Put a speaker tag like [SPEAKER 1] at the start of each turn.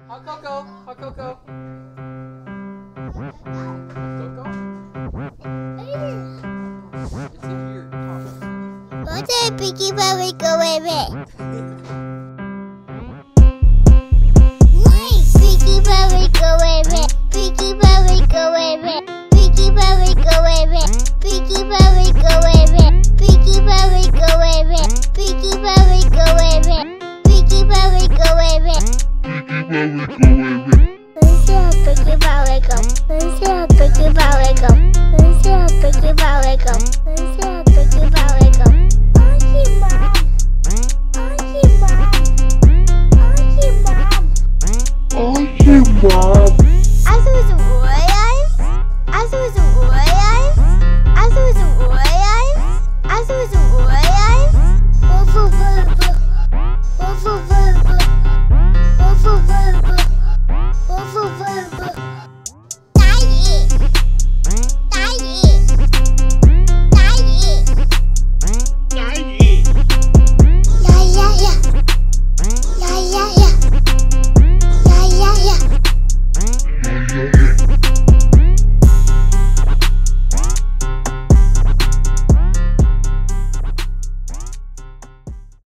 [SPEAKER 1] Hot cocoa. Hot cocoa. Cocoa? It's in here.
[SPEAKER 2] What's a piggy bank go with it? Piggy bank go with it. Piggy bank go with it. Piggy bank go with it. Piggy bank go with it. Piggy bank go with it. Piggy bank go with it. Piggy bank go with it. Let's see how piggy bank go. Let's see how piggy bank go. Let's see how piggy bank go. Let's see how piggy bank go.
[SPEAKER 3] Mom.